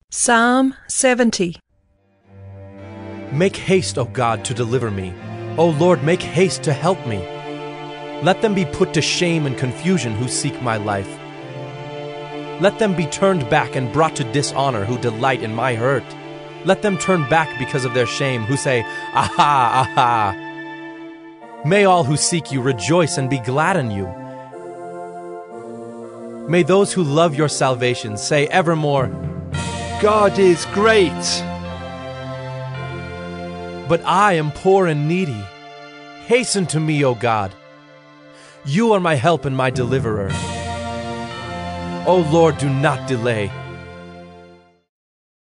Psalm 70. Make haste, O God, to deliver me. O Lord, make haste to help me. Let them be put to shame and confusion who seek my life. Let them be turned back and brought to dishonor who delight in my hurt. Let them turn back because of their shame, who say, Aha, aha. May all who seek you rejoice and be glad in you. May those who love your salvation say evermore, God is great. But I am poor and needy. Hasten to me, O God. You are my help and my deliverer. O Lord, do not delay.